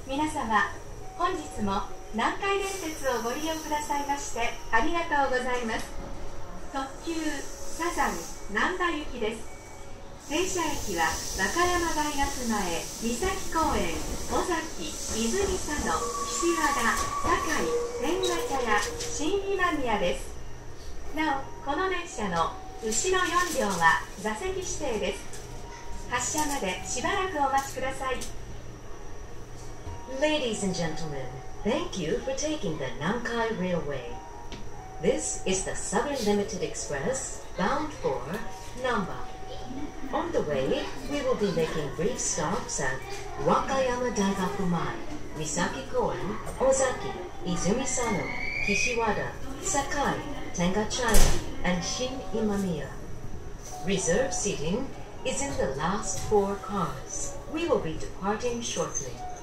皆様、本日も南海電鉄をご利用くださいましてありがとうございます。特急サザン難波行きです。停車駅は和歌山大学前、三崎公園、尾崎、泉佐野、岸和田、堺、天ヶ茶屋、新今宮です。なお、この電車の後ろ4両は座席指定です。発車までしばらくお待ちください。 Ladies and gentlemen, thank you for taking the Namkai Railway. This is the Southern Limited Express bound for Namba. On the way, we will be making brief stops at Wakayama Daigakumai, Misaki Koen, Ozaki, Izumi-sano, Kishiwada, Sakai, Tengachaya, and Shin Imamiya. Reserved seating is in the last 4 cars. We will be departing shortly.